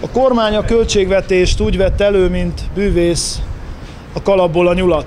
A kormány a költségvetést úgy vett elő, mint bűvész a kalapból a nyulat.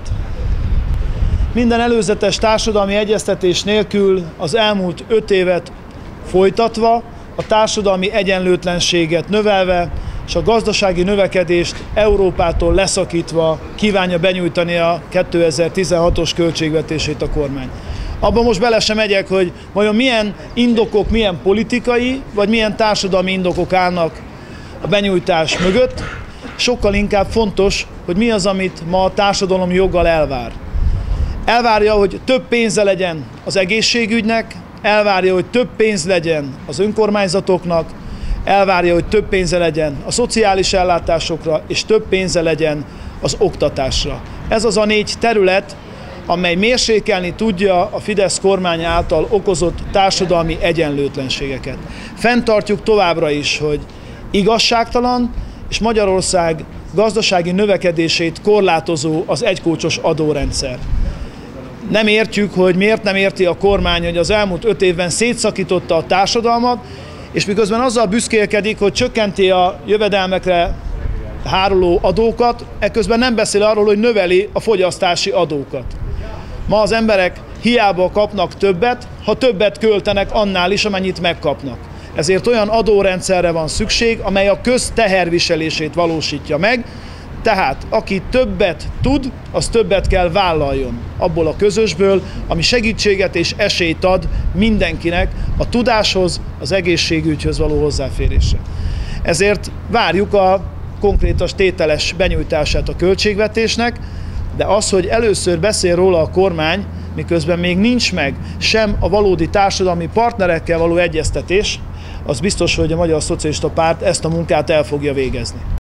Minden előzetes társadalmi egyeztetés nélkül az elmúlt 5 évet folytatva, a társadalmi egyenlőtlenséget növelve, és a gazdasági növekedést Európától leszakítva kívánja benyújtani a 2016-os költségvetését a kormány. Abban most bele sem megyek, hogy vajon milyen indokok, milyen politikai, vagy milyen társadalmi indokok állnak a benyújtás mögött. Sokkal inkább fontos, hogy mi az, amit ma a társadalom joggal elvár. Elvárja, hogy több pénze legyen az egészségügynek, elvárja, hogy több pénz legyen az önkormányzatoknak, elvárja, hogy több pénze legyen a szociális ellátásokra, és több pénze legyen az oktatásra. Ez az a 4 terület, amely mérsékelni tudja a Fidesz kormány által okozott társadalmi egyenlőtlenségeket. Fenntartjuk továbbra is, hogy igazságtalan, és Magyarország gazdasági növekedését korlátozó az egykócsos adórendszer. Nem értjük, hogy miért nem érti a kormány, hogy az elmúlt 5 évben szétszakította a társadalmat, és miközben azzal büszkélkedik, hogy csökkenti a jövedelmekre háruló adókat, ekközben nem beszél arról, hogy növeli a fogyasztási adókat. Ma az emberek hiába kapnak többet, ha többet költenek annál is, amennyit megkapnak. Ezért olyan adórendszerre van szükség, amely a közteherviselését valósítja meg, tehát aki többet tud, az többet kell vállaljon abból a közösből, ami segítséget és esélyt ad mindenkinek a tudáshoz, az egészségügyhöz való hozzáférésre. Ezért várjuk a konkrétas tételes benyújtását a költségvetésnek, de az, hogy először beszél róla a kormány, miközben még nincs meg sem a valódi társadalmi partnerekkel való egyeztetés, az biztos, hogy a Magyar Szocialista Párt ezt a munkát el fogja végezni.